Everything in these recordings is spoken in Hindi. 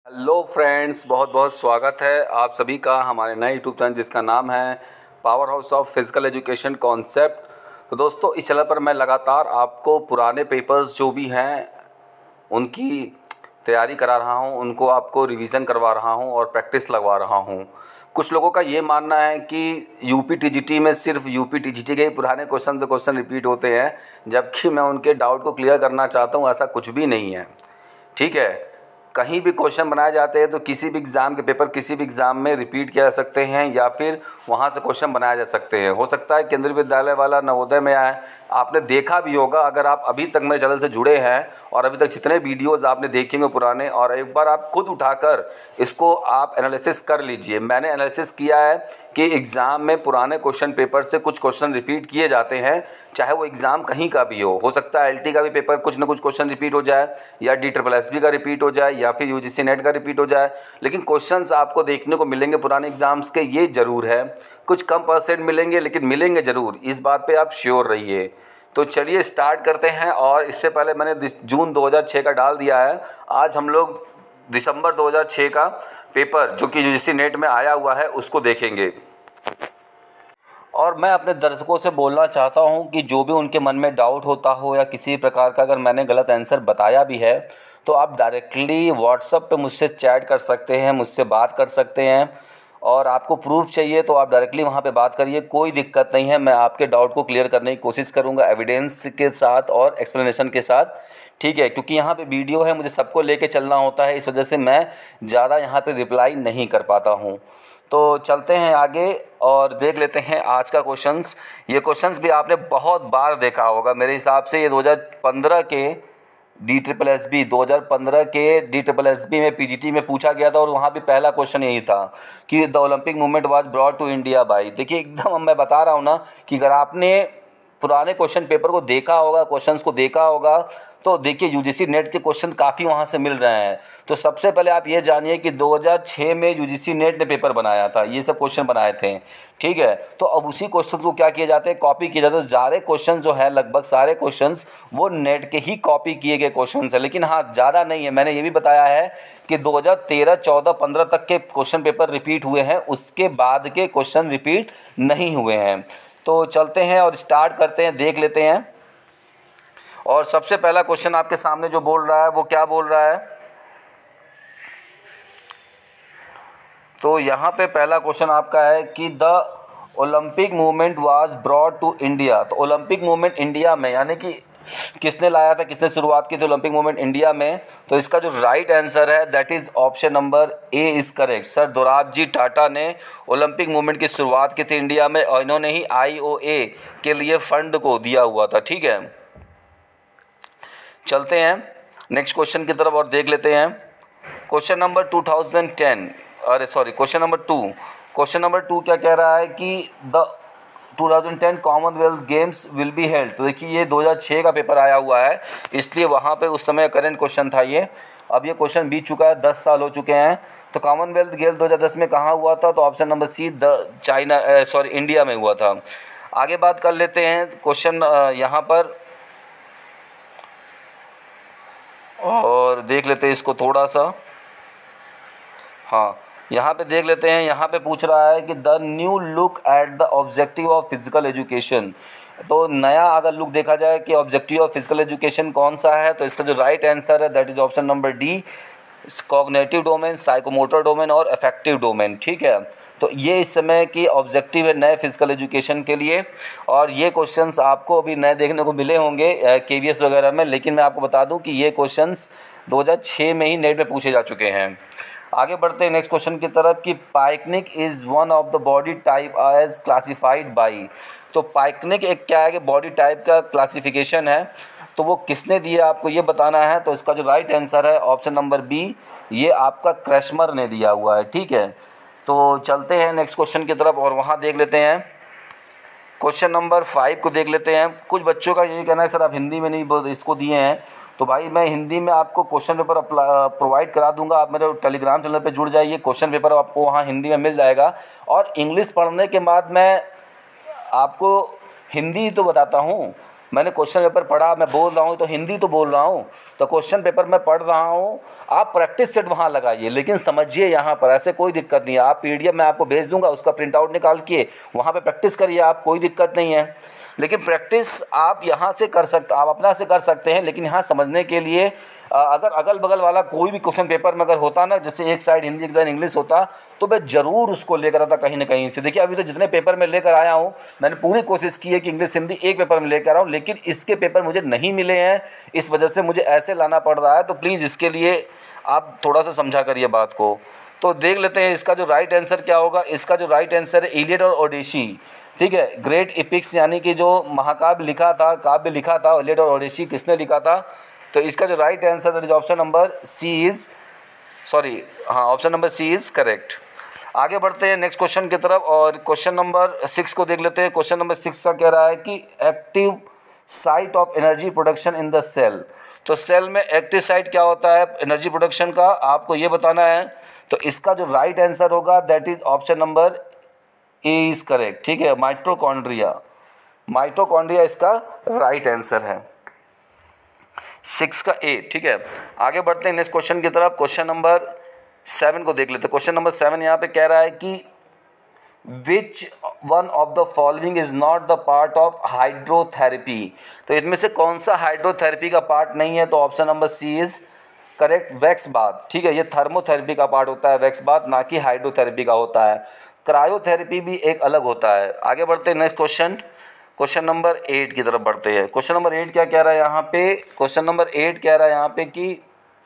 हेलो फ्रेंड्स, बहुत बहुत स्वागत है आप सभी का हमारे नए यूट्यूब चैनल जिसका नाम है power house of physical education concept. तो दोस्तों, इस चैनल पर मैं लगातार आपको पुराने पेपर्स जो भी हैं उनकी तैयारी करा रहा हूं, उनको आपको रिवीज़न करवा रहा हूं और प्रैक्टिस लगवा रहा हूं। कुछ लोगों का ये मानना है कि यूपी टीजीटी में सिर्फ यूपी टीजीटी के ही पुराने क्वेश्चन से क्वेश्चन रिपीट होते हैं, जबकि मैं उनके डाउट को क्लियर करना चाहता हूँ। ऐसा कुछ भी नहीं है, ठीक है। कहीं भी क्वेश्चन बनाए जाते हैं तो किसी भी एग्ज़ाम के पेपर किसी भी एग्ज़ाम में रिपीट किया जा सकते हैं या फिर वहाँ से क्वेश्चन बनाए जा सकते हैं। हो सकता है केंद्रीय विद्यालय वाला नवोदय में आए, आपने देखा भी होगा। अगर आप अभी तक मेरे चैनल से जुड़े हैं और अभी तक जितने वीडियोज़ आपने देखेंगे पुराने, और एक बार आप खुद उठाकर इसको आप एनालिसिस कर लीजिए। मैंने एनालिसिस किया है कि एग्ज़ाम में पुराने क्वेश्चन पेपर से कुछ क्वेश्चन रिपीट किए जाते हैं, चाहे वो एग्ज़ाम कहीं का भी हो सकता है एलटी का भी पेपर कुछ ना कुछ क्वेश्चन रिपीट हो जाए, या DSSB का रिपीट हो जाए, या फिर यूजीसी नेट का रिपीट हो जाए, लेकिन क्वेश्चंस आपको देखने को मिलेंगे पुराने एग्ज़ाम्स के, ये ज़रूर है। कुछ कम परसेंट मिलेंगे लेकिन मिलेंगे ज़रूर, इस बात पे आप श्योर रहिए। तो चलिए स्टार्ट करते हैं। और इससे पहले मैंने जून 2006 का डाल दिया है। आज हम लोग दिसंबर 2006 का पेपर जो कि यूजीसी नेट में आया हुआ है उसको देखेंगे। और मैं अपने दर्शकों से बोलना चाहता हूं कि जो भी उनके मन में डाउट होता हो या किसी प्रकार का अगर मैंने गलत आंसर बताया भी है तो आप डायरेक्टली व्हाट्सएप पे मुझसे चैट कर सकते हैं, मुझसे बात कर सकते हैं। और आपको प्रूफ चाहिए तो आप डायरेक्टली वहाँ पे बात करिए, कोई दिक्कत नहीं है। मैं आपके डाउट को क्लियर करने की कोशिश करूँगा एविडेंस के साथ और एक्सप्लेनेशन के साथ, ठीक है। क्योंकि यहाँ पे वीडियो है, मुझे सबको लेके चलना होता है, इस वजह से मैं ज़्यादा यहाँ पे रिप्लाई नहीं कर पाता हूँ। तो चलते हैं आगे और देख लेते हैं आज का क्वेश्चंस। ये क्वेश्चंस भी आपने बहुत बार देखा होगा मेरे हिसाब से। ये 2015 के DSSB में पीजीटी में पूछा गया था और वहाँ भी पहला क्वेश्चन यही था कि the Olympic movement was brought to India by. देखिए एकदम मैं बता रहा हूँ ना कि अगर आपने पुराने क्वेश्चन पेपर को देखा होगा, क्वेश्चंस को देखा होगा, तो देखिए यूजीसी नेट के क्वेश्चन काफ़ी वहाँ से मिल रहे हैं। तो सबसे पहले आप ये जानिए कि 2006 में यूजीसी नेट ने पेपर बनाया था, ये सब क्वेश्चन बनाए थे, ठीक है। तो अब उसी क्वेश्चन को क्या किए जाते हैं, कॉपी किए जाते हैं। सारे क्वेश्चन जो है, लगभग सारे क्वेश्चन वो नेट के ही कॉपी किए गए क्वेश्चन है, लेकिन हाँ ज़्यादा नहीं है। मैंने ये भी बताया है कि 2013, 14, 15 तक के क्वेश्चन पेपर रिपीट हुए हैं, उसके बाद के क्वेश्चन रिपीट नहीं हुए हैं। तो चलते हैं और स्टार्ट करते हैं, देख लेते हैं। और सबसे पहला क्वेश्चन आपके सामने जो बोल रहा है वो क्या बोल रहा है, तो यहाँ पे पहला क्वेश्चन आपका है कि the Olympic movement was brought to India. तो ओलंपिक मूवमेंट इंडिया में यानी कि किसने लाया था, किसने शुरुआत की थी ओलंपिक मूवमेंट इंडिया में। तो इसका जो राइट आंसर है that is option number A is correct. Sir Dorabji Tata ने ओलंपिक मूवमेंट की शुरुआत की थी इंडिया में, और इन्होंने ही IOA के लिए फंड को दिया हुआ था, ठीक है। चलते हैं नेक्स्ट क्वेश्चन की तरफ और देख लेते हैं। क्वेश्चन नंबर 2 क्वेश्चन नंबर 2 क्या कह रहा है कि the 2010 Commonwealth Games will be held. तो देखिए ये 2006 का पेपर आया हुआ है, इसलिए वहाँ पे उस समय करंट क्वेश्चन था ये। अब ये क्वेश्चन बीत चुका है, 10 साल हो चुके हैं। तो कॉमनवेल्थ गेम 2010 में कहाँ हुआ था, तो ऑप्शन नंबर सी इंडिया में हुआ था। आगे बात कर लेते हैं क्वेश्चन यहाँ पर और देख लेते हैं इसको थोड़ा सा। हाँ, यहाँ पे देख लेते हैं। यहाँ पे पूछ रहा है कि the new look at the objective of physical education. तो नया अगर लुक देखा जाए कि ऑब्जेक्टिव ऑफ फिजिकल एजुकेशन कौन सा है, तो इसका जो राइट आंसर है that is option number D, cognitive domain, psychomotor domain और अफेक्टिव डोमेन, ठीक है। तो ये इस समय की ऑब्जेक्टिव है नए फिजिकल एजुकेशन के लिए। और ये क्वेश्चंस आपको अभी नए देखने को मिले होंगे KVS वगैरह में, लेकिन मैं आपको बता दूं कि ये क्वेश्चंस 2006 में ही नेट में पूछे जा चुके हैं। आगे बढ़ते हैं नेक्स्ट क्वेश्चन की तरफ कि pyknic is one of the body type as classified by. तो पाइकनिक एक क्या है कि बॉडी टाइप का क्लासिफिकेशन है, तो वो किसने दिया आपको ये बताना है। तो इसका जो राइट आंसर है ऑप्शन नंबर बी, ये आपका क्रैशमर ने दिया हुआ है, ठीक है। तो चलते हैं नेक्स्ट क्वेश्चन की तरफ और वहाँ देख लेते हैं क्वेश्चन नंबर 5 को देख लेते हैं। कुछ बच्चों का यही कहना है सर आप हिंदी में नहीं इसको दिए हैं, तो भाई मैं हिंदी में आपको क्वेश्चन पेपर प्रोवाइड करा दूंगा। आप मेरे टेलीग्राम चैनल पे जुड़ जाइए, क्वेश्चन पेपर आपको वहाँ हिंदी में मिल जाएगा। और इंग्लिश पढ़ने के बाद मैं आपको हिंदी तो बताता हूँ, मैंने क्वेश्चन पेपर पढ़ा, मैं बोल रहा हूँ तो हिंदी तो बोल रहा हूँ, तो क्वेश्चन पेपर मैं पढ़ रहा हूँ, आप प्रैक्टिस सेट वहाँ लगाइए। लेकिन समझिए यहाँ पर ऐसे कोई दिक्कत नहीं है, आप पीडीएफ मैं आपको भेज दूंगा, उसका प्रिंट आउट निकाल के वहाँ पे प्रैक्टिस करिए आप, कोई दिक्कत नहीं है। लेकिन प्रैक्टिस आप यहाँ से कर सकते, आप अपना से कर सकते हैं, लेकिन यहाँ समझने के लिए अगर अगल बगल वाला कोई भी क्वेश्चन पेपर में अगर होता ना, जैसे एक साइड हिंदी एक साइड इंग्लिश होता, तो मैं ज़रूर उसको लेकर आता कहीं ना कहीं से। देखिए अभी तो जितने पेपर में लेकर आया हूँ, मैंने पूरी कोशिश की है कि इंग्लिश हिंदी एक पेपर में लेकर आऊँ, लेकिन इसके पेपर मुझे नहीं मिले हैं, इस वजह से मुझे ऐसे लाना पड़ रहा है। तो प्लीज़ इसके लिए आप थोड़ा सा समझा करिए बात को। तो देख लेते हैं इसका जो राइट आंसर क्या होगा। इसका जो राइट आंसर है इलियड और ओडिसी, ठीक है। ग्रेट एपिक्स यानी कि जो महाकाव्य लिखा था, काव्य लिखा था, इलियड और ओडिसी किसने लिखा था? तो इसका जो right answer that is option number C is, sorry हाँ, option number C is correct. आगे बढ़ते हैं नेक्स्ट क्वेश्चन की तरफ और क्वेश्चन नंबर 6 को देख लेते हैं। क्वेश्चन नंबर 6 का कह रहा है कि active site of energy production in the cell. तो सेल में एक्टिव साइट क्या होता है एनर्जी प्रोडक्शन का, आपको ये बताना है। तो इसका जो राइट आंसर होगा that is option number A is correct, ठीक है। माइटोकॉन्ड्रिया, माइटोकॉन्ड्रिया इसका राइट आंसर है 6 का ए, ठीक है। आगे बढ़ते हैं नेक्स्ट क्वेश्चन की तरफ। क्वेश्चन नंबर 7 को देख लेते हैं। क्वेश्चन नंबर 7 यहाँ पे कह रहा है कि which one of the following is not the part of hydrotherapy. तो इसमें से कौन सा हाइड्रोथेरेपी का पार्ट नहीं है? तो option number C is correct, wax bath, ठीक है। ये थर्मोथेरेपी का पार्ट होता है वैक्स बाथ, ना कि हाइड्रोथेरेपी का होता है। क्रायोथेरेपी भी एक अलग होता है। आगे बढ़ते हैं नेक्स्ट क्वेश्चन, क्वेश्चन नंबर 8 की तरफ बढ़ते हैं। क्वेश्चन नंबर 8 क्या कह रहा है यहाँ पे? क्वेश्चन नंबर 8 कह रहा है यहाँ पे कि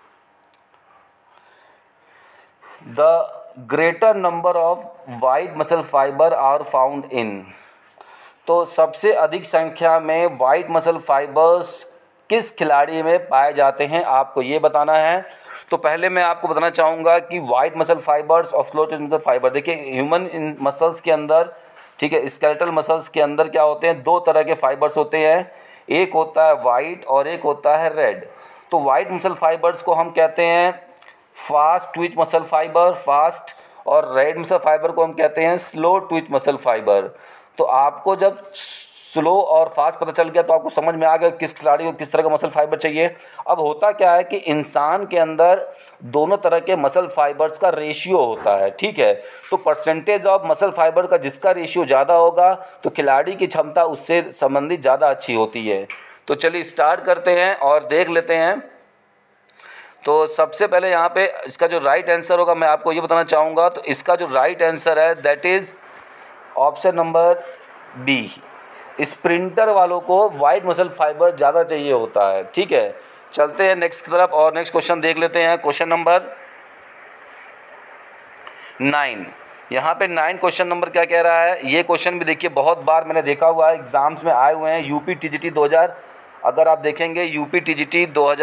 the greater number of white muscle fibre are found in. तो सबसे अधिक संख्या में वाइट मसल फाइबर्स किस खिलाड़ी में पाए जाते हैं, आपको ये बताना है। तो पहले मैं आपको बताना चाहूँगा कि वाइट मसल फाइबर्स और फ्लो मसल फाइबर, देखिए ह्यूमन मसल्स के अंदर, ठीक है, स्केलेटल मसल्स के अंदर क्या होते हैं, दो तरह के फाइबर्स होते हैं, एक होता है वाइट और एक होता है रेड। तो वाइट मसल फाइबर्स को हम कहते हैं fast twitch muscle fibre, fast, और रेड मसल फाइबर को हम कहते हैं स्लो ट्विच मसल फाइबर। तो आपको जब स्लो और फास्ट पता चल गया तो आपको समझ में आ गया किस खिलाड़ी को किस तरह का मसल फाइबर चाहिए। अब होता क्या है कि इंसान के अंदर दोनों तरह के मसल फाइबर्स का रेशियो होता है, ठीक है। तो परसेंटेज ऑफ मसल फाइबर का जिसका रेशियो ज़्यादा होगा तो खिलाड़ी की क्षमता उससे संबंधित ज़्यादा अच्छी होती है। तो चलिए स्टार्ट करते हैं और देख लेते हैं। तो सबसे पहले यहाँ पे इसका जो राइट आंसर होगा मैं आपको ये बताना चाहूँगा। तो इसका जो राइट आंसर है that is option number B. Sprinter वालों को वाइट मसल फाइबर ज़्यादा चाहिए होता है, ठीक है। चलते हैं नेक्स्ट की तरफ और नेक्स्ट क्वेश्चन देख लेते हैं। क्वेश्चन नंबर 9, यहाँ पे 9 क्वेश्चन नंबर क्या कह रहा है? ये क्वेश्चन भी देखिए बहुत बार मैंने देखा हुआ है, एग्ज़ाम्स में आए हुए हैं। यूपी टीजीटी 2000, अगर आप देखेंगे यूपी टीजीटी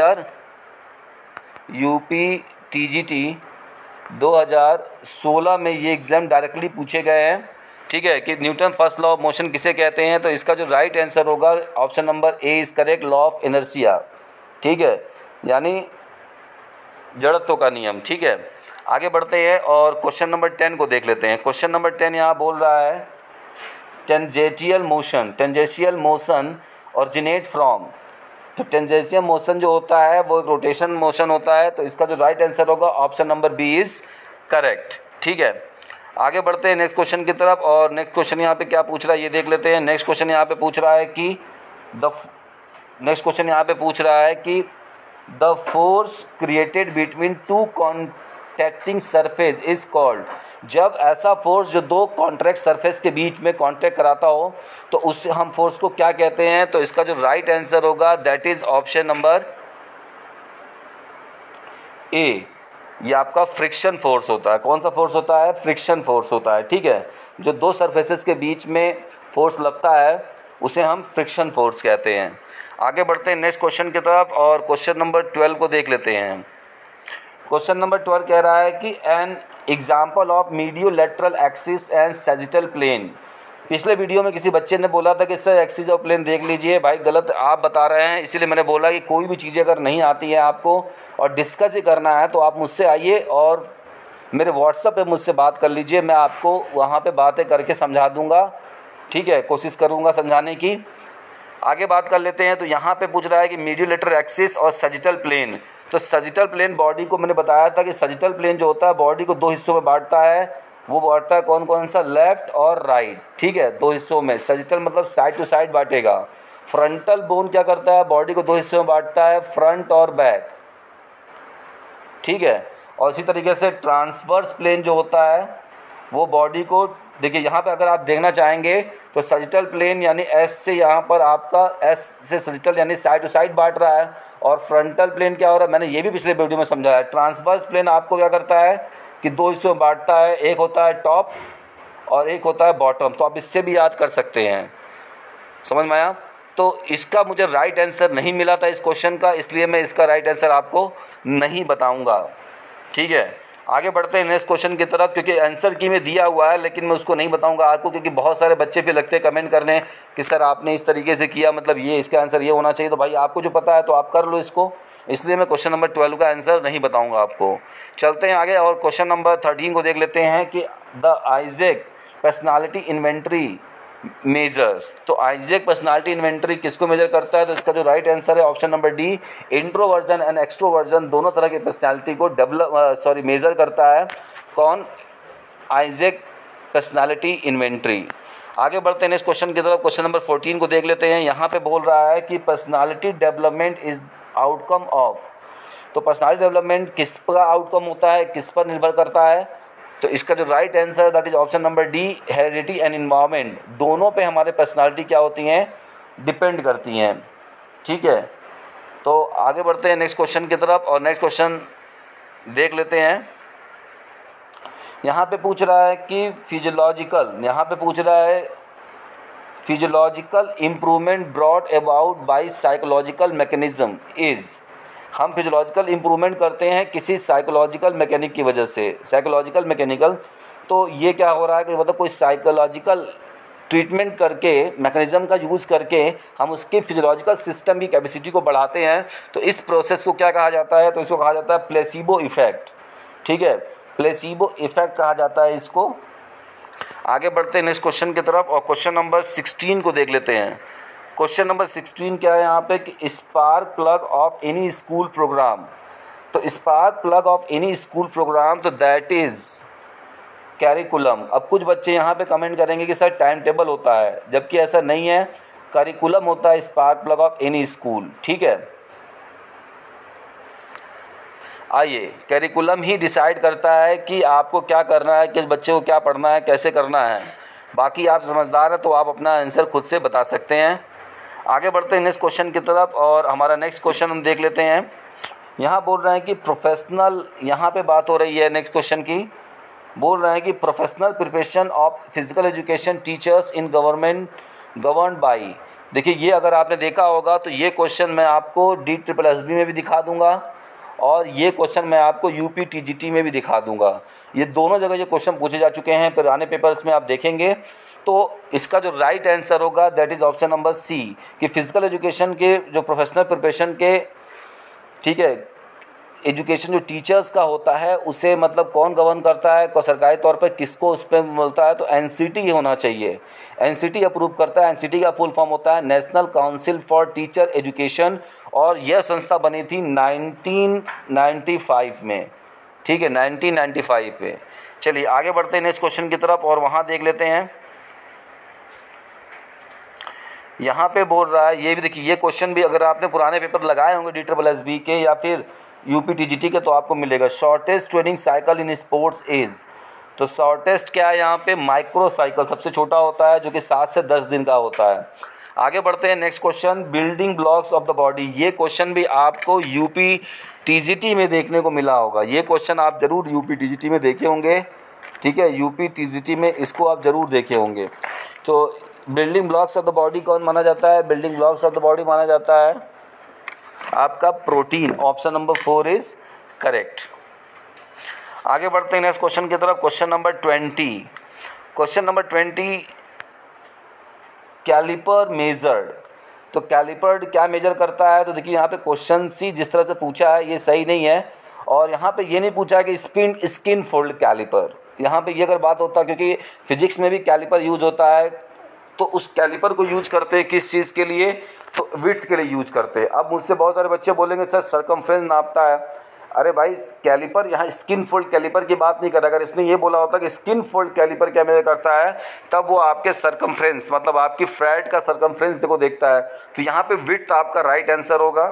2016 में ये एग्ज़ाम डायरेक्टली पूछे गए हैं, ठीक है, कि Newton first law of motion किसे कहते हैं। तो इसका जो राइट आंसर होगा option number A is correct, law of inertia, ठीक है, यानी जड़त्व का नियम, ठीक है। आगे बढ़ते हैं और क्वेश्चन नंबर 10 को देख लेते हैं। क्वेश्चन नंबर 10 यहाँ बोल रहा है टेंजेंशियल मोशन ऑरिजिनेट फ्रॉम। तो टेंजेंशियल मोशन जो होता है वो एक रोटेशन मोशन होता है। तो इसका जो राइट आंसर होगा option number B is correct, ठीक है। आगे बढ़ते हैं नेक्स्ट क्वेश्चन की तरफ और नेक्स्ट क्वेश्चन यहाँ पे क्या पूछ रहा है ये देख लेते हैं। नेक्स्ट क्वेश्चन यहाँ पे पूछ रहा है कि the force created between two contacting surface is called. जब ऐसा फोर्स जो दो कॉन्ट्रैक्ट सरफेस के बीच में कॉन्टैक्ट कराता हो तो उससे हम फोर्स को क्या कहते हैं? तो इसका जो राइट आंसर होगा that is option number A, ये आपका फ्रिक्शन फोर्स होता है। कौन सा फोर्स होता है? फ्रिक्शन फोर्स होता है, ठीक है। जो दो सरफेसेस के बीच में फोर्स लगता है उसे हम फ्रिक्शन फोर्स कहते हैं। आगे बढ़ते हैं नेक्स्ट क्वेश्चन की तरफ और क्वेश्चन नंबर 12 को देख लेते हैं। क्वेश्चन नंबर 12 कह रहा है कि an example of mediolateral axis and sagittal plane. पिछले वीडियो में किसी बच्चे ने बोला था कि सर एक्सिस ऑफ प्लेन देख लीजिए, भाई गलत आप बता रहे हैं, इसीलिए मैंने बोला कि कोई भी चीज़ें अगर नहीं आती है आपको और डिस्कस ही करना है तो आप मुझसे आइए और मेरे व्हाट्सएप पे मुझसे बात कर लीजिए, मैं आपको वहाँ पे बातें करके समझा दूँगा, ठीक है, कोशिश करूँगा समझाने की। आगे बात कर लेते हैं। तो यहाँ पे पूछ रहा है कि मीडियोलेटरल एक्सिस और सजिटल प्लेन। तो सजिटल प्लेन बॉडी को मैंने बताया था कि सजिटल प्लेन जो होता है बॉडी को दो हिस्सों में बांटता है। वो बांटता है कौन कौन सा, लेफ्ट और राइट, ठीक है, दो हिस्सों में। सजिटल मतलब साइड टू साइड बांटेगा। फ्रंटल बोन क्या करता है, बॉडी को दो हिस्सों में बांटता है, फ्रंट और बैक, ठीक है। और इसी तरीके से ट्रांसवर्स प्लेन जो होता है वो बॉडी को, देखिए यहाँ पे अगर आप देखना चाहेंगे तो सजिटल प्लेन यानी एस से यहाँ पर आपका एस से सजिटल यानी साइड टू साइड बांट रहा है। और फ्रंटल प्लेन क्या हो रहा है, मैंने ये भी पिछले वीडियो में समझाया है। ट्रांसवर्स प्लेन आपको क्या करता है कि दो हिस्सों में बांटता है, एक होता है टॉप और एक होता है बॉटम। तो आप इससे भी याद कर सकते हैं, समझ में आया। तो इसका मुझे राइट आंसर नहीं मिला था इस क्वेश्चन का, इसलिए मैं इसका राइट आंसर आपको नहीं बताऊंगा, ठीक है। आगे बढ़ते हैं नेक्स्ट क्वेश्चन की तरफ, क्योंकि आंसर की में दिया हुआ है लेकिन मैं उसको नहीं बताऊंगा आपको, क्योंकि बहुत सारे बच्चे फिर लगते हैं कमेंट करने कि सर आपने इस तरीके से किया, मतलब ये इसका आंसर ये होना चाहिए। तो भाई आपको जो पता है तो आप कर लो इसको, इसलिए मैं क्वेश्चन नंबर 12 का आंसर नहीं बताऊंगा आपको। चलते हैं आगे और क्वेश्चन नंबर 13 को देख लेते हैं कि the Eysenck personality inventory measures. तो आइजैक पर्सनालिटी इन्वेंट्री किसको मेजर करता है, तो इसका जो राइट आंसर है option number D, introversion and extroversion दोनों तरह की पर्सनालिटी को मेजर करता है। कौन, आइजैक पर्सनालिटी इन्वेंट्री। आगे बढ़ते हैं इस क्वेश्चन की तरफ। क्वेश्चन नंबर 14 को देख लेते हैं। यहाँ पे बोल रहा है कि personality development is outcome of. तो पर्सनालिटी डेवलपमेंट किस का आउटकम होता है, किस पर निर्भर करता है, तो इसका जो राइट आंसर है that is option number D, heredity and environment. दोनों पे हमारे पर्सनालिटी क्या होती हैं, डिपेंड करती हैं, ठीक है। तो आगे बढ़ते हैं नेक्स्ट क्वेश्चन की तरफ और नेक्स्ट क्वेश्चन देख लेते हैं। यहाँ पे पूछ रहा है कि physiological improvement brought about by psychological mechanism is. हम फिजियोलॉजिकल इम्प्रूवमेंट करते हैं किसी साइकोलॉजिकल मैकेनिक की वजह से, साइकोलॉजिकल मैकेनिकल। तो ये क्या हो रहा है कि मतलब कोई साइकोलॉजिकल ट्रीटमेंट करके, मैकेनिज्म का यूज़ करके हम उसके फिजियोलॉजिकल सिस्टम की कैपेसिटी को बढ़ाते हैं। तो इस प्रोसेस को क्या कहा जाता है, तो इसको कहा जाता है प्लेसिबो इफेक्ट, ठीक है, प्लेसिबो इफेक्ट कहा जाता है इसको। आगे बढ़ते हैं नेक्स्ट क्वेश्चन की तरफ और क्वेश्चन नंबर 16 को देख लेते हैं। क्वेश्चन नंबर 16 क्या है यहाँ पे कि spark plug of any school program. तो spark plug of any school program, तो दैट इज़ कैरिकुलम। अब कुछ बच्चे यहाँ पे कमेंट करेंगे कि सर टाइम टेबल होता है, जबकि ऐसा नहीं है, करिकुलम होता है spark plug of any school, ठीक है। आइए, करिकुलम ही डिसाइड करता है कि आपको क्या करना है, किस बच्चे को क्या पढ़ना है, कैसे करना है। बाकी आप समझदार हैं तो आप अपना आंसर खुद से बता सकते हैं। आगे बढ़ते हैं नेक्स्ट क्वेश्चन की तरफ और हमारा नेक्स्ट क्वेश्चन हम देख लेते हैं। यहाँ बोल रहे हैं कि प्रोफेशनल, यहाँ पे बात हो रही है नेक्स्ट क्वेश्चन की, बोल रहे हैं कि professional preparation of physical education teachers in governed by. देखिए ये अगर आपने देखा होगा तो ये क्वेश्चन मैं आपको DSSB में भी दिखा दूंगा और ये क्वेश्चन मैं आपको UP TGT में भी दिखा दूंगा। ये दोनों जगह ये क्वेश्चन पूछे जा चुके हैं, पुराने पेपर्स में आप देखेंगे। तो इसका जो राइट आंसर होगा that is option number C, कि फिजिकल एजुकेशन के जो प्रोफेशनल प्रिपरेशन के, ठीक है, एजुकेशन जो टीचर्स का होता है उसे मतलब कौन गवर्न करता है, को सरकारी तौर पर किसको उस पर मिलता है, तो NCT होना चाहिए। NCT अप्रूव करता है। NCT का फुल फॉर्म होता है National Council for Teacher Education और यह संस्था बनी थी 1995 में, ठीक है, 1995 में। चलिए आगे बढ़ते हैं नेक्स्ट क्वेश्चन की तरफ और वहाँ देख लेते हैं। यहाँ पे बोल रहा है, ये भी देखिए, ये क्वेश्चन भी अगर आपने पुराने पेपर लगाए होंगे DSSB के या फिर UP TGT के तो आपको मिलेगा। Shortest training cycle in sports is. तो शॉर्टेस्ट क्या है यहाँ पे, माइक्रो साइकिल सबसे छोटा होता है जो कि 7 से 10 दिन का होता है। आगे बढ़ते हैं next question, building blocks of the body. ये क्वेश्चन भी आपको UP TGT में देखने को मिला होगा। ये क्वेश्चन आप ज़रूर UP TGT में देखे होंगे, ठीक है, UP TGT में इसको आप ज़रूर देखे होंगे। तो building blocks of the body कौन माना जाता है, building blocks of the body माना जाता है आपका protein. Option number 4 is correct. आगे बढ़ते हैं नेक्स्ट क्वेश्चन की तरफ। Question number 20। Question number 20, calliper measured. तो कैलिपर क्या मेजर करता है, तो देखिए यहाँ पे क्वेश्चन सी जिस तरह से पूछा है ये सही नहीं है और यहाँ पे ये नहीं पूछा है कि स्किन फोल्ड कैलिपर। यहाँ पे ये अगर बात होता, क्योंकि फिजिक्स में भी कैलिपर यूज होता है तो उस कैलिपर को यूज करते हैं किस चीज़ के लिए, तो विड्थ के लिए यूज करते हैं। अब मुझसे बहुत सारे बच्चे बोलेंगे सर सर्कमफ्रेंस नापता है। अरे भाई कैलिपर यहाँ स्किन फोल्ड कैलिपर की बात नहीं कर रहा। अगर इसने ये बोला होता कि स्किन फोल्ड कैलिपर क्या मेजर करता है, तब वो आपके सर्कमफ्रेंस मतलब आपकी फ्लैट का सर्कमफ्रेंस देखो देखता है। तो यहाँ पे विड्थ आपका राइट आंसर होगा।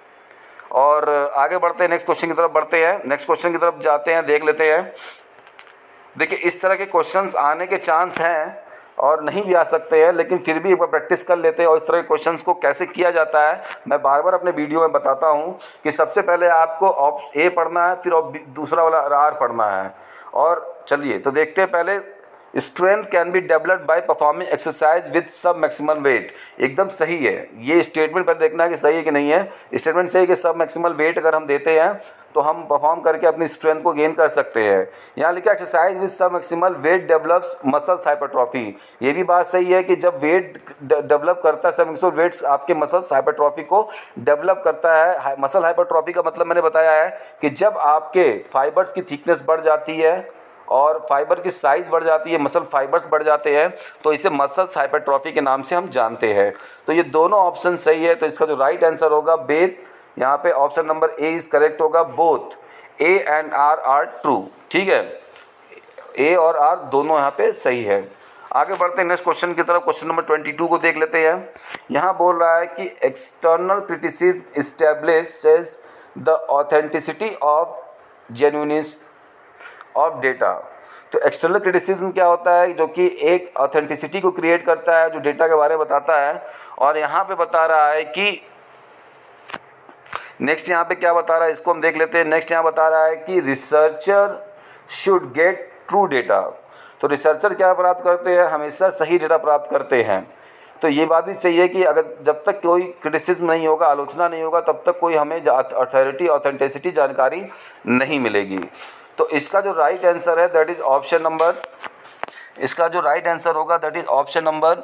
और आगे बढ़ते हैं, नेक्स्ट क्वेश्चन की तरफ बढ़ते हैं, नेक्स्ट क्वेश्चन की तरफ जाते हैं, देख लेते हैं। देखिए इस तरह के क्वेश्चंस आने के चांस हैं और नहीं भी आ सकते हैं, लेकिन फिर भी एक बार प्रैक्टिस कर लेते हैं। और इस तरह के क्वेश्चंस को कैसे किया जाता है मैं बार बार अपने वीडियो में बताता हूं कि सबसे पहले आपको ऑप्शन ए पढ़ना है, फिर दूसरा वाला आर पढ़ना है। और चलिए तो देखते हैं पहले, strength can be developed by performing exercise with sub maximum weight. एकदम सही है ये स्टेटमेंट, पर देखना है कि सही है कि नहीं है। स्टेटमेंट सही है कि सब मैक्सिमल वेट अगर हम देते हैं तो हम परफॉर्म करके अपनी स्ट्रेंथ को गेन कर सकते हैं। यहाँ लिखा exercise with sub maximal weight develops muscles hypertrophy. ये भी बात सही है कि जब वेट डेवलप करता है, सब मैक्सिमल वेट्स आपके मसल्स हाइपरट्रॉफी को डेवलप करता है। मसल हाइपरट्रॉफी का मतलब मैंने बताया है कि जब आपके फाइबर्स की थिकनेस बढ़ जाती है और फाइबर की साइज़ बढ़ जाती है, मसल फाइबर्स बढ़ जाते हैं, तो इसे मसल्स हाइपरट्रॉफी के नाम से हम जानते हैं। तो ये दोनों ऑप्शन सही है। तो इसका जो राइट आंसर होगा बेट, यहाँ पे option number A is correct होगा। Both A and R true. ठीक है, ए और आर दोनों यहाँ पे सही है। आगे बढ़ते हैं नेक्स्ट क्वेश्चन की तरफ। क्वेश्चन नंबर 22 को देख लेते हैं। यहाँ बोल रहा है कि external criticism establishes the authenticity of genuineness of data. तो एक्सटर्नल क्रिटिसिज्म क्या होता है, जो कि एक ऑथेंटिसिटी को क्रिएट करता है, जो डेटा के बारे में बताता है। और यहाँ पे बता रहा है कि नेक्स्ट यहाँ पे क्या बता रहा है, इसको हम देख लेते हैं। नेक्स्ट यहाँ बता रहा है कि researcher should get true data. तो रिसर्चर क्या प्राप्त करते हैं, हमेशा सही डेटा प्राप्त करते हैं। तो ये बात भी सही है कि अगर जब तक कोई क्रिटिसिज्म नहीं होगा, आलोचना नहीं होगा, तब तक कोई हमें ऑथेंटिसिटी जानकारी नहीं मिलेगी। तो इसका जो राइट आंसर है दैट इज ऑप्शन नंबर, इसका जो राइट आंसर होगा that is option number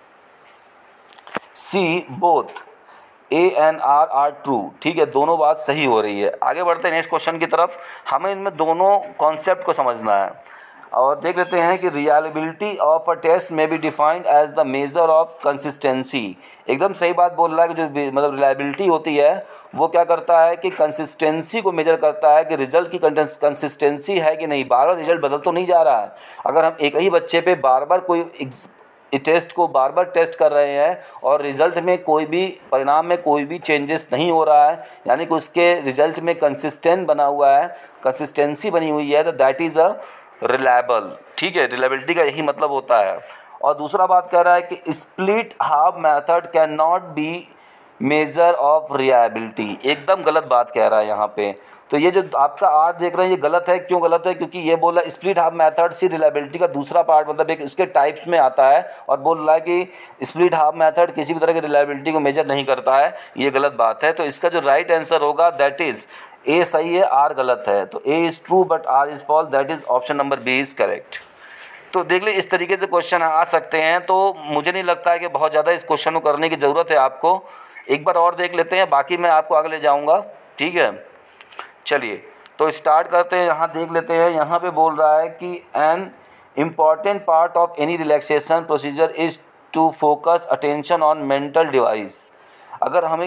C, both A and R true. ठीक है, दोनों बात सही हो रही है। आगे बढ़ते हैं नेक्स्ट क्वेश्चन की तरफ। हमें इनमें दोनों कॉन्सेप्ट को समझना है और देख लेते हैं कि reliability of a test may be defined as the measure of consistency. एकदम सही बात बोल रहा है कि जो मतलब रिलायबिलिटी होती है वो क्या करता है कि कंसिस्टेंसी को मेजर करता है कि रिजल्ट की कंसिस्टेंसी है कि नहीं, बार बार रिजल्ट बदल तो नहीं जा रहा है। अगर हम एक ही बच्चे पे बार बार कोई टेस्ट को बार बार टेस्ट कर रहे हैं और रिज़ल्ट में कोई भी परिणाम में कोई भी चेंजेस नहीं हो रहा है, यानी कि उसके रिज़ल्ट में कंसिस्टेंट बना हुआ है, कंसिस्टेंसी बनी हुई है, तो दैट इज़ अ रिलायबल। ठीक है, रिलायबिलिटी का यही मतलब होता है। और दूसरा बात कह रहा है कि split half method can not be measure of reliability. एकदम गलत बात कह रहा है यहाँ पे। तो ये जो आपका आर देख रहे हैं ये गलत है। क्यों गलत है? क्योंकि ये बोला स्प्लिट हाफ मेथड से रिलायबिलिटी का दूसरा पार्ट मतलब एक उसके टाइप्स में आता है और बोल रहा है कि स्प्लिट हाफ मेथड किसी भी तरह की रिलायबिलिटी को मेजर नहीं करता है। ये गलत बात है। तो इसका जो राइट आंसर होगा दैट इज़ ए सही है, आर गलत है। तो A is true but R is false, that is option number B is correct. तो देख ले इस तरीके से क्वेश्चन आ सकते हैं। तो मुझे नहीं लगता है कि बहुत ज़्यादा इस क्वेश्चन को करने की ज़रूरत है आपको। एक बार और देख लेते हैं, बाकी मैं आपको आगे ले जाऊँगा। ठीक है, चलिए तो स्टार्ट करते हैं। यहाँ देख लेते हैं, यहाँ पे बोल रहा है कि an important part of any relaxation procedure is to focus attention on mental device. अगर हमें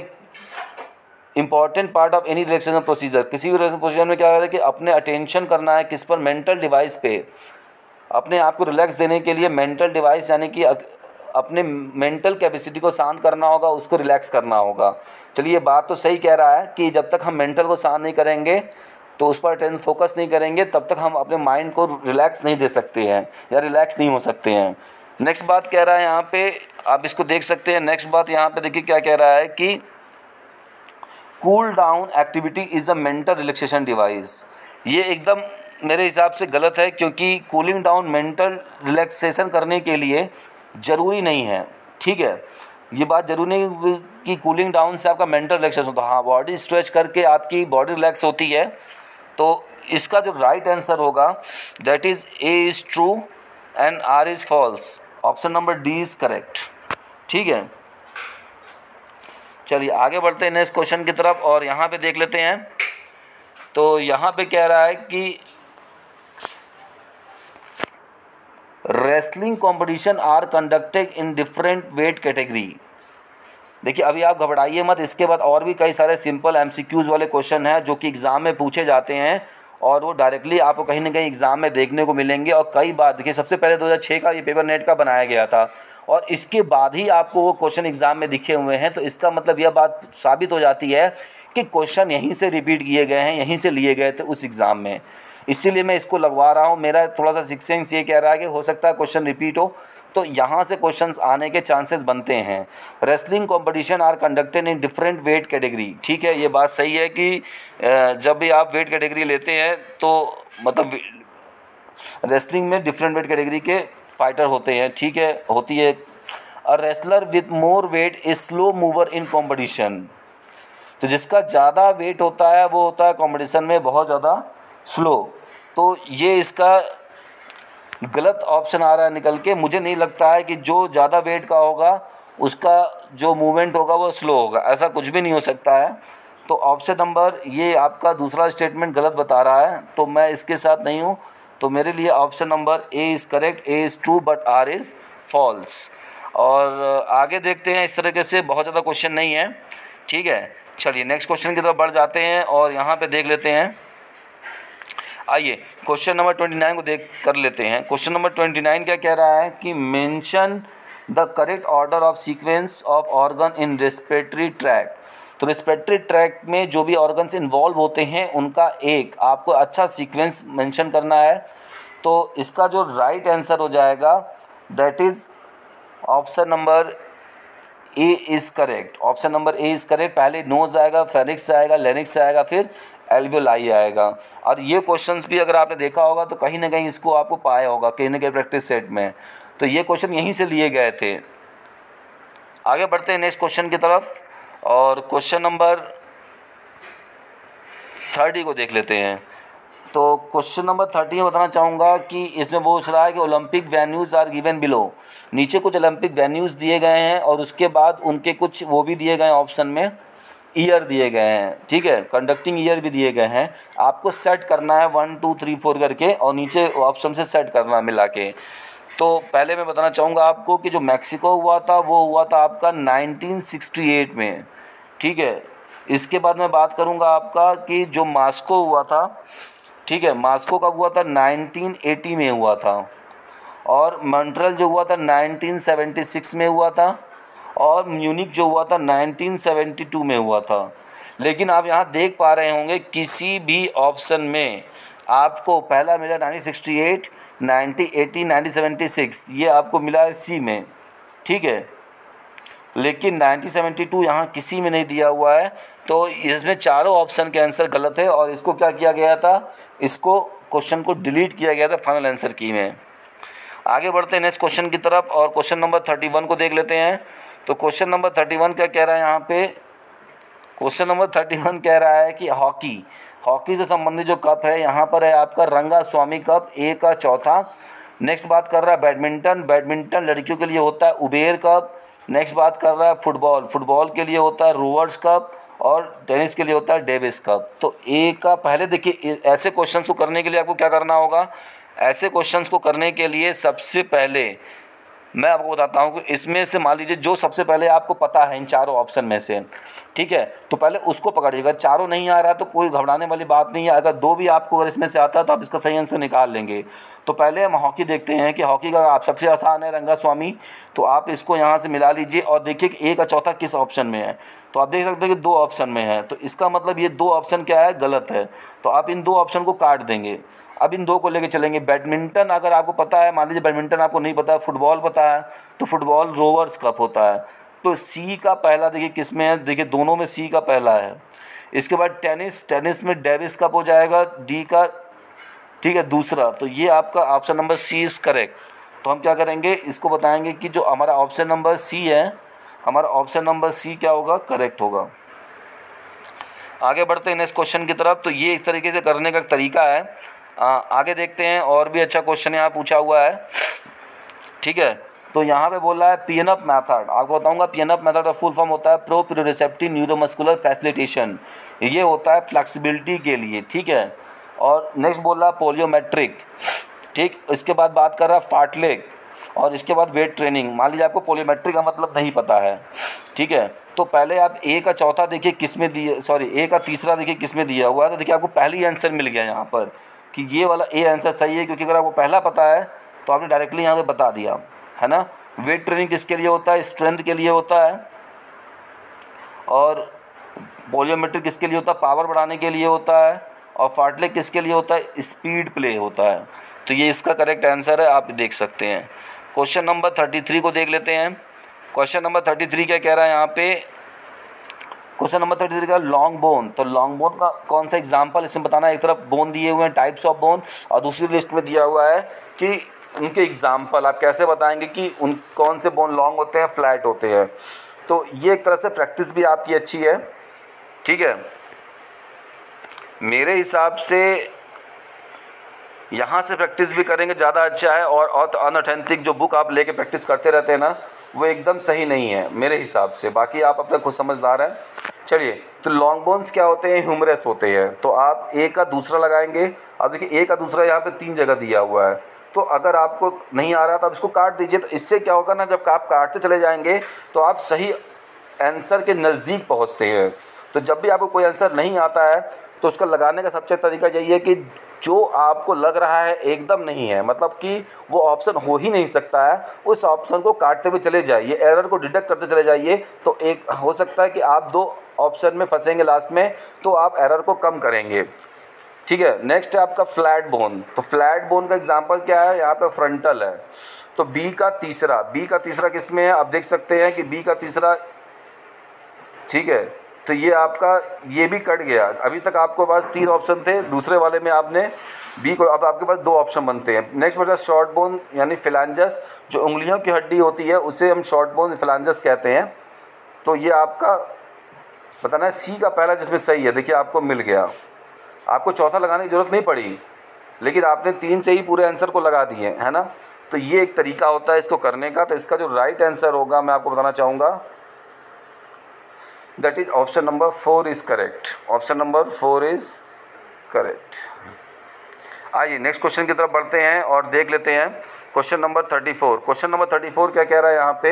important part of any relaxation procedure, किसी भी रिलैक्सेशन प्रोसीजर में क्या है कि अपने अटेंशन करना है किस पर, मेंटल डिवाइस पे, अपने आप को रिलैक्स देने के लिए मेंटल डिवाइस यानी कि अपने मेंटल कैपेसिटी को शांत करना होगा, उसको रिलैक्स करना होगा। चलिए बात तो सही कह रहा है कि जब तक हम मेंटल को शांत नहीं करेंगे तो उस पर फोकस नहीं करेंगे तब तक हम अपने माइंड को रिलैक्स नहीं दे सकते हैं या रिलैक्स नहीं हो सकते हैं। नेक्स्ट बात कह रहा है यहाँ पे, आप इसको देख सकते हैं। नेक्स्ट बात यहाँ पे देखिए क्या कह रहा है कि cool down activity is a mental relaxation device. ये एकदम मेरे हिसाब से गलत है, क्योंकि कूलिंग डाउन मेंटल रिलैक्सेशन करने के लिए ज़रूरी नहीं है। ठीक है, ये बात ज़रूरी नहीं कि कूलिंग डाउन से आपका मेंटल रिलैक्सेशन होता है। हाँ, बॉडी स्ट्रेच करके आपकी बॉडी रिलैक्स होती है। तो इसका जो राइट आंसर होगा that is A is true and R is false. Option number D is correct. ठीक है, चलिए आगे बढ़ते हैं नेक्स्ट क्वेश्चन की तरफ और यहाँ पे देख लेते हैं। तो यहाँ पे कह रहा है कि wrestling competition are conducted in different weight category. देखिए अभी आप घबराइए मत, इसके बाद और भी कई सारे सिंपल एमसीक्यूज़ वाले क्वेश्चन हैं जो कि एग्ज़ाम में पूछे जाते हैं और वो डायरेक्टली आपको कहीं ना कहीं एग्ज़ाम में देखने को मिलेंगे। और कई बार देखिए, सबसे पहले 2006 का ये पेपर नेट का बनाया गया था और इसके बाद ही आपको वो क्वेश्चन एग्ज़ाम में दिखे हुए हैं। तो इसका मतलब यह बात साबित हो जाती है कि क्वेश्चन यहीं से रिपीट किए गए हैं, यहीं से लिए गए थे उस एग्ज़ाम में, इसीलिए मैं इसको लगवा रहा हूँ। मेरा थोड़ा सा सिक्स सेंस ये कह रहा है कि हो सकता है क्वेश्चन रिपीट हो, तो यहाँ से क्वेश्चंस आने के चांसेस बनते हैं। Wrestling competition are conducted in different weight category, ठीक है, ये बात सही है कि जब भी आप वेट कैटेगरी लेते हैं तो मतलब रेसलिंग में डिफरेंट वेट कैटेगरी के फाइटर होते हैं, ठीक है, होती है। A wrestler with more weight is slow mover in competition, तो जिसका ज़्यादा वेट होता है वो होता है कॉम्पिटिशन में बहुत ज़्यादा स्लो। तो ये इसका गलत ऑप्शन आ रहा है निकल के। मुझे नहीं लगता है कि जो ज़्यादा वेट का होगा उसका जो मूवमेंट होगा वो स्लो होगा, ऐसा कुछ भी नहीं हो सकता है। तो ऑप्शन नंबर ये आपका दूसरा स्टेटमेंट गलत बता रहा है, तो मैं इसके साथ नहीं हूँ। तो मेरे लिए option number A is correct, A is true but R is false. और आगे देखते हैं, इस तरीके से बहुत ज़्यादा क्वेश्चन नहीं है, ठीक है। चलिए नेक्स्ट क्वेश्चन की तरफ बढ़ जाते हैं और यहाँ पे देख लेते हैं। आइए क्वेश्चन नंबर 29 को देख कर लेते हैं। क्वेश्चन नंबर 29 क्या कह रहा है कि mention the correct order of sequence of organ in respiratory tract. तो रेस्पिरेटरी ट्रैक में जो भी ऑर्गन्स इन्वॉल्व होते हैं उनका एक आपको अच्छा सीक्वेंस मेंशन करना है। तो इसका जो राइट आंसर हो जाएगा that is option number A is correct. Option number A is correct. पहले नोज आएगा, फेरिक्स आएगा, लेरिक्स आएगा, फिर एल्वियोलाई आएगा। और ये क्वेश्चंस भी अगर आपने देखा होगा तो कहीं ना कहीं इसको आपको पाया होगा कहीं ना कहीं प्रैक्टिस सेट में। तो ये क्वेश्चन यहीं से लिए गए थे। आगे बढ़ते हैं नेक्स्ट क्वेश्चन की तरफ और क्वेश्चन नंबर 30 को देख लेते हैं। तो क्वेश्चन नंबर 30 में बताना चाहूँगा कि इसमें पूछ रहा है कि Olympic venues are given below. नीचे कुछ ओलंपिक वेन्यूज़ दिए गए हैं और उसके बाद उनके कुछ वो भी दिए गए हैं, ऑप्शन में ईयर दिए गए हैं, ठीक है, कंडक्टिंग ईयर भी दिए गए हैं। आपको सेट करना है 1 2 3 4 करके और नीचे ऑप्शन से सेट करना है मिला के। तो पहले मैं बताना चाहूँगा आपको कि जो मैक्सिको हुआ था वो हुआ था आपका 1968 में, ठीक है। इसके बाद मैं बात करूँगा आपका कि जो मॉस्को हुआ था, ठीक है, मॉस्को कब हुआ था 1980 में हुआ था। और मॉन्ट्रियल जो हुआ था 1976 में हुआ था और म्यूनिक जो हुआ था 1972 में हुआ था। लेकिन आप यहाँ देख पा रहे होंगे किसी भी ऑप्शन में आपको पहला मिला 1968, 1980, 1976 ये आपको मिला है सी में, ठीक है, लेकिन 1972 यहाँ किसी में नहीं दिया हुआ है। तो इसमें चारों ऑप्शन के आंसर गलत है और इसको क्या किया गया था, इसको क्वेश्चन को डिलीट किया गया था फाइनल आंसर की में। आगे बढ़ते हैं नेक्स्ट क्वेश्चन की तरफ और क्वेश्चन नंबर 31 को देख लेते हैं। तो क्वेश्चन नंबर 31 क्या कह रहा है यहाँ पे, क्वेश्चन नंबर 31 कह रहा है कि हॉकी से संबंधित जो कप है यहाँ पर है आपका रंगास्वामी कप, ए का चौथा। नेक्स्ट बात कर रहा है बैडमिंटन लड़कियों के लिए होता है उबेर कप। नेक्स्ट बात कर रहा है फुटबॉल के लिए होता है रोवर्स कप और टेनिस के लिए होता है डेविस कप। तो ए का पहले देखिए, ऐसे क्वेश्चंस को करने के लिए आपको क्या करना होगा, ऐसे क्वेश्चंस को करने के लिए सबसे पहले मैं आपको बताता हूँ कि इसमें से मान लीजिए जो सबसे पहले आपको पता है इन चारों ऑप्शन में से, ठीक है, तो पहले उसको पकड़िएगा। चारों नहीं आ रहा तो कोई घबराने वाली बात नहीं है। अगर दो भी आपको अगर इसमें से आता है तो आप इसका सही आंसर निकाल लेंगे। तो पहले हम हॉकी देखते हैं कि हॉकी का आप सबसे आसान है रंगास्वामी, तो आप इसको यहाँ से मिला लीजिए और देखिए कि ए का चौथा किस ऑप्शन में है। तो आप देख सकते हैं कि 2 ऑप्शन में है, तो इसका मतलब ये 2 ऑप्शन क्या है, गलत है। तो आप इन 2 ऑप्शन को काट देंगे। अब इन 2 को लेके चलेंगे। बैडमिंटन अगर आपको पता है, मान लीजिए बैडमिंटन आपको नहीं पता है, फुटबॉल पता है, तो फुटबॉल रोवर्स कप होता है। तो सी का पहला देखिए किस में है, देखिए दोनों में सी का पहला है। इसके बाद टेनिस में डेविस कप हो जाएगा, डी का, ठीक है, दूसरा। तो ये आपका option number C is correct. तो हम क्या करेंगे, इसको बताएंगे कि जो हमारा ऑप्शन नंबर सी है, हमारा ऑप्शन नंबर सी क्या होगा, करेक्ट होगा। आगे बढ़ते हैं नेक्स्ट क्वेश्चन की तरफ। तो ये इस तरीके से करने का तरीका है। आगे देखते हैं, और भी अच्छा क्वेश्चन यहाँ पूछा हुआ है, ठीक है। तो यहाँ पे बोल रहा है पीएनअप मेथड। आपको बताऊंगा पीएनअप मेथड का फुल फॉर्म होता है प्रोप्रियोसेप्टिव न्यूरोमस्कुलर फैसिलिटेशन। ये होता है फ्लेक्सिबिलिटी के लिए, ठीक है। और नेक्स्ट बोल रहा है पोलियोमेट्रिक, ठीक। इसके बाद बात कर रहा है फार्टलेग, और इसके बाद वेट ट्रेनिंग। मान लीजिए आपको पोलीमेट्री का मतलब नहीं पता है, ठीक है, तो पहले आप ए का चौथा देखिए किस में दिए, सॉरी ए का तीसरा देखिए किस में दिया हुआ है, तो देखिए आपको पहली आंसर मिल गया यहाँ पर कि ये वाला ए आंसर सही है, क्योंकि अगर आपको पहला पता है तो आपने डायरेक्टली यहाँ पे बता दिया, है ना। वेट ट्रेनिंग किसके लिए होता है? स्ट्रेंथ के लिए होता है। और वॉल्यूमेट्रिक किसके लिए होता है? पावर बढ़ाने के लिए होता है। और फार्टलेग किसके लिए होता है? स्पीड प्ले होता है। तो ये इसका करेक्ट आंसर है, आप देख सकते हैं। क्वेश्चन नंबर 33 को देख लेते हैं। क्वेश्चन नंबर 33 क्या कह रहा है यहाँ पे? क्वेश्चन नंबर 33 का लॉन्ग बोन, तो लॉन्ग बोन का कौन सा एग्जाम्पल इसमें बताना है। एक तरफ बोन दिए हुए हैं, टाइप्स ऑफ बोन, और दूसरी लिस्ट में दिया हुआ है कि उनके एग्जाम्पल आप कैसे बताएंगे कि उन कौन से बोन लॉन्ग होते हैं, फ्लैट होते हैं। तो ये एक तरह से प्रैक्टिस भी आपकी अच्छी है, ठीक है। मेरे हिसाब से यहाँ से प्रैक्टिस भी करेंगे ज़्यादा अच्छा है, और अनऑथेंटिक जो बुक आप लेके प्रैक्टिस करते रहते हैं ना, वो एकदम सही नहीं है मेरे हिसाब से। बाकी आप अपने खुद समझदार हैं। चलिए, तो लॉन्ग बोन्स क्या होते हैं? ह्यूमरस होते हैं। तो आप ए का दूसरा लगाएंगे। अब देखिए ए का दूसरा यहाँ पे 3 जगह दिया हुआ है, तो अगर आपको नहीं आ रहा तो आप इसको काट दीजिए। तो इससे क्या होगा ना, जब आप काटते चले जाएंगे तो आप सही आंसर के नज़दीक पहुँचते हैं। तो जब भी आपको कोई आंसर नहीं आता है तो उसका लगाने का सबसे तरीका यही है कि जो आपको लग रहा है एकदम नहीं है, मतलब कि वो ऑप्शन हो ही नहीं सकता है, उस ऑप्शन को काटते हुए चले जाइए, एरर को डिडक्ट करते चले जाइए। तो एक हो सकता है कि आप 2 ऑप्शन में फंसेंगे लास्ट में, तो आप एरर को कम करेंगे, ठीक है। नेक्स्ट है आपका फ्लैट बोन। तो फ्लैट बोन का एग्जांपल क्या है? यहाँ पे फ्रंटल है। तो बी का तीसरा किस में है? आप देख सकते हैं कि बी का तीसरा, ठीक है। तो ये आपका ये भी कट गया। अभी तक आपके पास 3 ऑप्शन थे, दूसरे वाले में आपने बी को, अब आपके पास 2 ऑप्शन बनते हैं। नेक्स्ट बचा शॉर्ट बोन यानी फिलांजस, जो उंगलियों की हड्डी होती है उसे हम शॉर्ट बोन फिलांजस कहते हैं। तो ये आपका बताना है सी का पहला जिसमें सही है। देखिए आपको मिल गया, आपको चौथा लगाने की ज़रूरत नहीं पड़ी, लेकिन आपने 3 से ही पूरे आंसर को लगा दिए, है ना। तो ये एक तरीका होता है इसको करने का। तो इसका जो राइट आंसर होगा मैं आपको बताना चाहूँगा, that is option number 4 is correct. Option number 4 is correct. आइए नेक्स्ट क्वेश्चन की तरफ बढ़ते हैं और देख लेते हैं क्वेश्चन नंबर 34। क्वेश्चन नंबर 34 क्या कह रहा है यहाँ पे?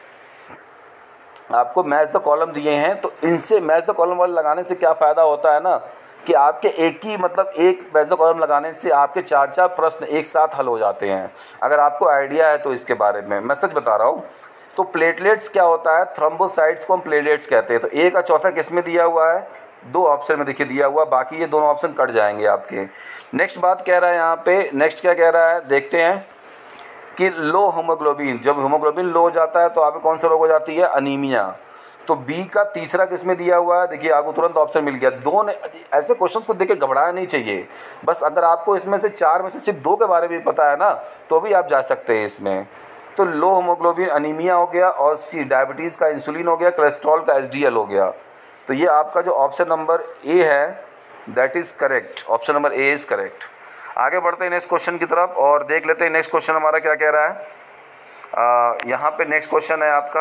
आपको मैच द कॉलम दिए हैं, तो इनसे मैच द कॉलम वाले लगाने से क्या फ़ायदा होता है ना, कि आपके एक मैच द कॉलम लगाने से आपके 4 प्रश्न एक साथ हल हो जाते हैं। अगर आपको आइडिया है तो इसके बारे में मैं सच बता रहा हूँ। तो प्लेटलेट्स क्या होता है? थ्रोम्बोसाइट्स को हम प्लेटलेट्स कहते हैं। तो ए का चौथा किस में दिया हुआ है? 2 ऑप्शन में देखिए दिया हुआ, बाकी ये दोनों ऑप्शन कट जाएंगे आपके। नेक्स्ट बात कह रहा है यहाँ पे, नेक्स्ट क्या कह रहा है देखते हैं कि लो हीमोग्लोबिन, जब हीमोग्लोबिन लो हो जाता है तो आपको कौन सा रोग हो जाती है? अनीमिया। तो बी का तीसरा किस में दिया हुआ है? देखिए आपको तुरंत ऑप्शन मिल गया। 2 ने ऐसे क्वेश्चन को देख के घबराना नहीं चाहिए। बस अगर आपको इसमें से 4 में से सिर्फ 2 के बारे में पता है ना, तो भी आप जा सकते हैं इसमें। तो लो हीमोग्लोबिन अनीमिया हो गया, और सी डायबिटीज़ का इंसुलिन हो गया, कोलेस्ट्रॉल का एसडीएल हो गया। तो ये आपका जो ऑप्शन नंबर ए है that is correct. Option number A is correct. आगे बढ़ते हैं नेक्स्ट क्वेश्चन की तरफ और देख लेते हैं नेक्स्ट क्वेश्चन हमारा क्या कह रहा है। यहाँ पे नेक्स्ट क्वेश्चन है आपका,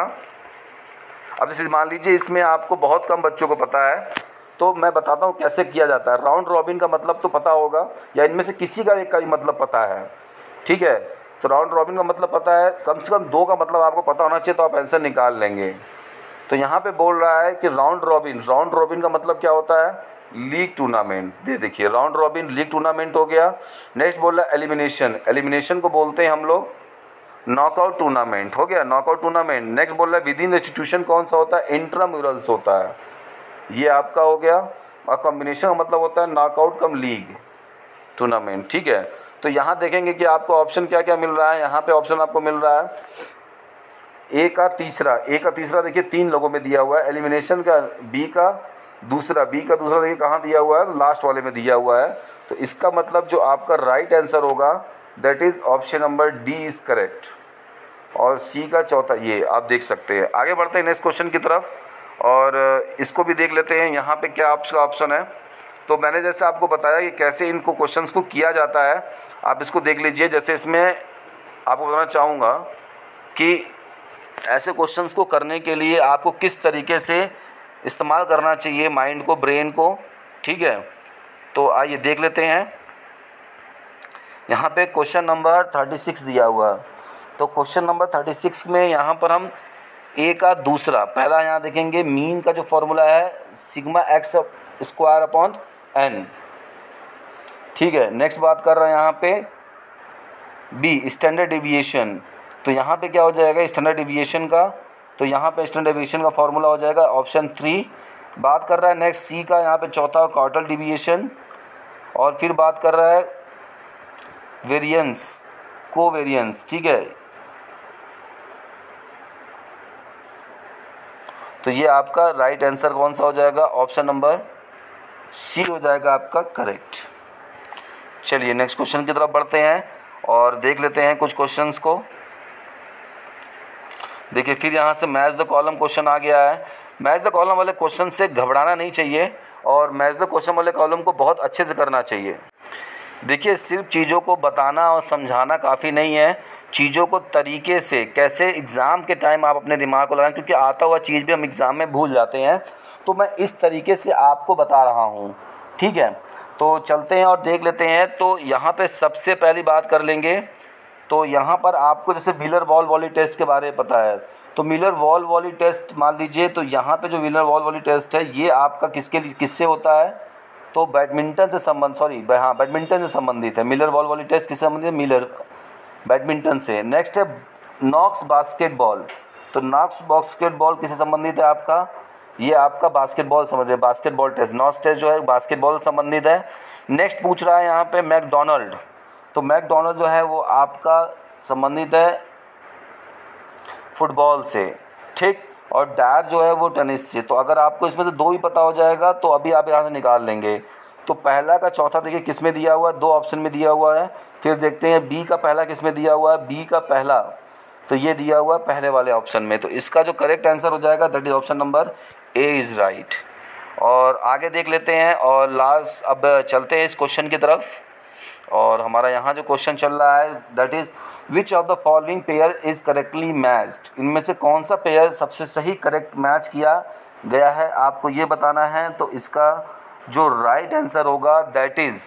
अब जैसे मान लीजिए इसमें आपको बहुत कम बच्चों को पता है, तो मैं बताता हूँ कैसे किया जाता है। राउंड रॉबिन का मतलब तो पता होगा, या इनमें से किसी का एक का ही मतलब पता है, ठीक है। तो राउंड रॉबिन का मतलब पता है, कम से कम 2 का मतलब आपको पता होना चाहिए, तो आप आंसर निकाल लेंगे। तो यहाँ पे बोल रहा है कि राउंड रॉबिन का मतलब क्या होता है? League tournament. दे देखिए राउंड रॉबिन लीग टूर्नामेंट हो गया। नेक्स्ट बोल रहा है एलिमिनेशन को बोलते हैं हम लोग नॉकआउट टूर्नामेंट, हो गया नॉकआउट टूर्नामेंट। नेक्स्ट बोल रहा है विद इन इंस्टीट्यूशन कौन सा होता है? इंट्राम्यूरल्स होता है, ये आपका हो गया। और कॉम्बिनेशन का मतलब होता है नॉकआउट कम लीग टूर्नामेंट, ठीक है। तो यहाँ देखेंगे कि आपको ऑप्शन क्या क्या मिल रहा है। यहाँ पे ऑप्शन आपको मिल रहा है ए का तीसरा देखिए 3 लोगों में दिया हुआ है। एलिमिनेशन का बी का दूसरा देखिए कहाँ दिया हुआ है? लास्ट वाले में दिया हुआ है। तो इसका मतलब जो आपका राइट आंसर होगा that is option number D is correct. और सी का चौथा, ये आप देख सकते हैं। आगे बढ़ते हैं नेक्स्ट क्वेश्चन की तरफ और इसको भी देख लेते हैं यहाँ पे क्या आपका ऑप्शन है। तो मैंने जैसे आपको बताया कि कैसे इनको क्वेश्चंस को किया जाता है, आप इसको देख लीजिए। जैसे इसमें आपको बताना चाहूँगा कि ऐसे क्वेश्चंस को करने के लिए आपको किस तरीके से इस्तेमाल करना चाहिए माइंड को, ब्रेन को, ठीक है। तो आइए देख लेते हैं। यहाँ पे क्वेश्चन नंबर 36 दिया हुआ है। तो क्वेश्चन नंबर 36 में यहाँ पर हम ए का दूसरा पहला यहाँ देखेंगे, मीन का जो फॉर्मूला है sigma X square upon N. ठीक है, नेक्स्ट बात कर रहे हैं यहाँ पे बी स्टैंडर्ड डेविएशन। तो यहाँ पे क्या हो जाएगा स्टैंडर्ड डेविएशन का, तो यहाँ पे स्टैंडर्ड डेविएशन का फॉर्मूला हो जाएगा ऑप्शन 3। बात कर रहा है नेक्स्ट सी का, यहाँ पे चौथा क्वार्टर डेविएशन। और फिर बात कर रहा है वेरिएंस कोवेरिएंस। ठीक है, तो ये आपका राइट आंसर कौन सा हो जाएगा, ऑप्शन नंबर सी हो जाएगा आपका करेक्ट। चलिए नेक्स्ट क्वेश्चन की तरफ बढ़ते हैं और देख लेते हैं कुछ क्वेश्चंस को। देखिए फिर यहाँ से मैच द कॉलम क्वेश्चन आ गया है। मैच द कॉलम वाले क्वेश्चन से घबराना नहीं चाहिए और मैच द क्वेश्चन वाले कॉलम को बहुत अच्छे से करना चाहिए। देखिए सिर्फ चीज़ों को बताना और समझाना काफ़ी नहीं है, चीज़ों को तरीके से कैसे एग्ज़ाम के टाइम आप अपने दिमाग को लगाएं, क्योंकि आता हुआ चीज़ भी हम एग्ज़ाम में भूल जाते हैं। तो मैं इस तरीके से आपको बता रहा हूँ। ठीक है, तो चलते हैं और देख लेते हैं। तो यहाँ पे सबसे पहली बात कर लेंगे, तो यहाँ पर आपको जैसे मिलर वॉल वॉली टेस्ट के बारे में पता है, तो मिलर वॉल वॉली टेस्ट मान लीजिए, तो यहाँ पे जो मिलर वॉल वॉली टेस्ट है ये आपका किससे होता है, तो बैडमिंटन से संबंधित है। मिलर वॉल वॉली टेस्ट किससे संबंधित है, मिलर बैडमिंटन से। नेक्स्ट है नॉक्स बास्केटबॉल, तो नॉक्स बास्केटबॉल किससे संबंधित है आपका, ये आपका बास्केटबॉल संबंधित है, बास्केटबॉल टेस्ट। नॉक्स टेस्ट जो है बास्केटबॉल संबंधित है। नेक्स्ट पूछ रहा है यहाँ पे मैकडोनल्ड, तो मैकडोनल्ड जो है वो आपका संबंधित है फुटबॉल से। ठीक, और डायर जो है वो टेनिस से। तो अगर आपको इसमें से दो ही पता हो जाएगा तो अभी आप यहाँ से निकाल लेंगे। तो पहला का चौथा देखिए किस में दिया हुआ है, दो ऑप्शन में दिया हुआ है। फिर देखते हैं बी का पहला किस में दिया हुआ है, बी का पहला तो ये दिया हुआ है पहले वाले ऑप्शन में। तो इसका जो करेक्ट आंसर हो जाएगा that is option number A is right. और आगे देख लेते हैं और लास्ट अब चलते हैं इस क्वेश्चन की तरफ। और हमारा यहाँ जो क्वेश्चन चल रहा है that is which of the following pair is correctly matched, इनमें से कौन सा पेयर सबसे सही करेक्ट मैच किया गया है आपको ये बताना है। तो इसका जो राइट आंसर होगा दैट इज़,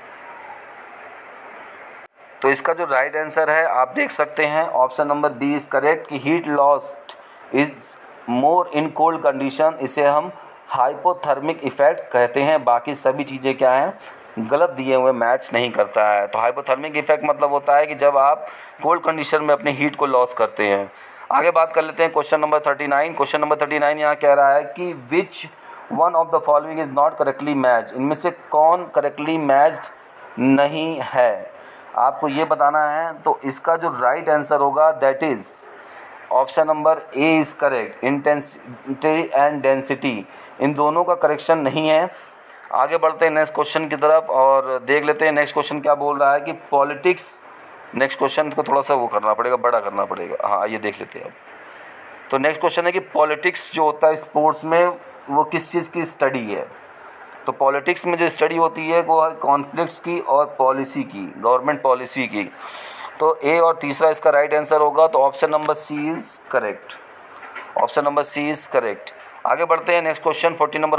तो इसका जो राइट आंसर है आप देख सकते हैं option number B is correct कि heat lost is more in cold condition, इसे हम हाइपोथर्मिक इफेक्ट कहते हैं। बाकी सभी चीज़ें क्या हैं, गलत दिए हुए मैच नहीं करता है। तो हाइपोथर्मिक इफेक्ट मतलब होता है कि जब आप कोल्ड कंडीशन में अपने हीट को लॉस करते हैं। आगे बात कर लेते हैं क्वेश्चन नंबर 39। क्वेश्चन नंबर 39 यहाँ कह रहा है कि which one of the following is not correctly match, इनमें से कौन करेक्टली मैच्ड नहीं है आपको ये बताना है। तो इसका जो राइट आंसर होगा that is option number A is correct, intensity and density, इन दोनों का करेक्शन नहीं है। आगे बढ़ते हैं नेक्स्ट क्वेश्चन की तरफ और देख लेते हैं नेक्स्ट क्वेश्चन क्या बोल रहा है कि पॉलिटिक्स। नेक्स्ट क्वेश्चन को थोड़ा सा वो करना पड़ेगा, बड़ा करना पड़ेगा। हाँ ये देख लेते हैं अब। तो नेक्स्ट क्वेश्चन है कि पॉलिटिक्स जो होता है स्पोर्ट्स में वो किस चीज़ की स्टडी है। तो पॉलिटिक्स में जो स्टडी होती है वो है कॉन्फ्लिक्ट्स की और पॉलिसी की, गवर्नमेंट पॉलिसी की। तो ए और तीसरा इसका राइट आंसर होगा, तो option number C is correct, option number C is correct. आगे बढ़ते हैं नेक्स्ट क्वेश्चन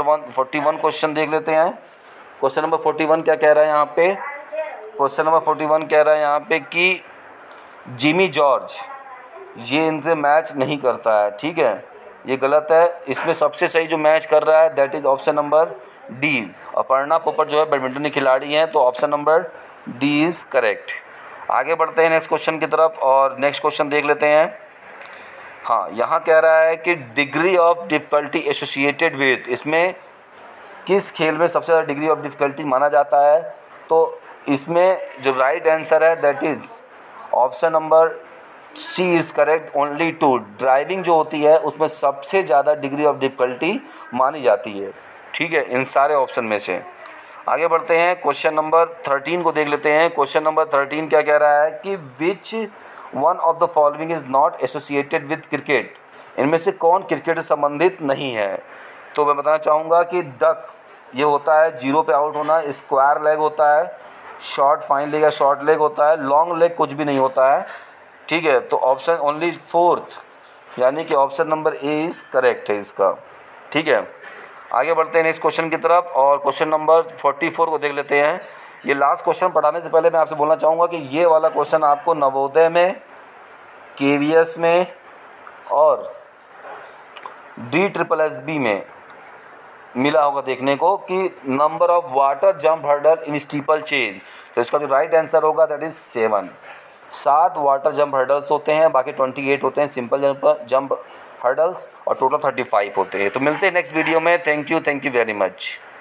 41 क्वेश्चन देख लेते हैं। क्वेश्चन नंबर 41 क्या कह रहा है यहाँ पे, क्वेश्चन नंबर 41 कह रहा है यहाँ पे कि जिमी जॉर्ज ये इनसे मैच नहीं करता है। ठीक है, ये गलत है। इसमें सबसे सही जो मैच कर रहा है that is option number D. Aparna Popat जो है बैडमिंटन की खिलाड़ी हैं, तो option number D is correct. आगे बढ़ते हैं नेक्स्ट क्वेश्चन की तरफ और नेक्स्ट क्वेश्चन देख लेते हैं। हाँ यहाँ कह रहा है कि degree of difficulty associated with, इसमें किस खेल में सबसे ज़्यादा डिग्री ऑफ डिफ़िकल्टी माना जाता है। तो इसमें जो राइट आंसर है that is option number C is correct, only two. Driving जो होती है उसमें सबसे ज़्यादा डिग्री ऑफ डिफ़िकल्टी मानी जाती है। ठीक है, इन सारे ऑप्शन में से। आगे बढ़ते हैं क्वेश्चन नंबर 13 को देख लेते हैं। क्वेश्चन नंबर 13 क्या कह रहा है कि which one of the following is not associated with cricket, इनमें से कौन क्रिकेट से संबंधित नहीं है। तो मैं बताना चाहूँगा कि डक ये होता है जीरो पे आउट होना, स्क्वायर लेग होता है, शॉर्ट फाइन लेग या शॉर्ट लेग होता है, लॉन्ग लेग कुछ भी नहीं होता है। ठीक है, तो ऑप्शन ओनली फोर्थ यानी कि option number A is correct है इसका। ठीक है, आगे बढ़ते हैं नेक्स्ट क्वेश्चन की तरफ और क्वेश्चन नंबर 44 को देख लेते हैं। ये लास्ट क्वेश्चन पढ़ाने से पहले मैं आपसे बोलना चाहूँगा कि ये वाला क्वेश्चन आपको नवोदय में KVS में और DSSB में मिला होगा देखने को कि number of water jump hurdle in steeplechase. तो इसका जो राइट आंसर होगा that is 7। 7 water jump hurdles होते हैं, बाकी 28 होते हैं सिंपल जंप हर्डल्स और टोटल 35 होते हैं। तो मिलते हैं नेक्स्ट वीडियो में। Thank you very much.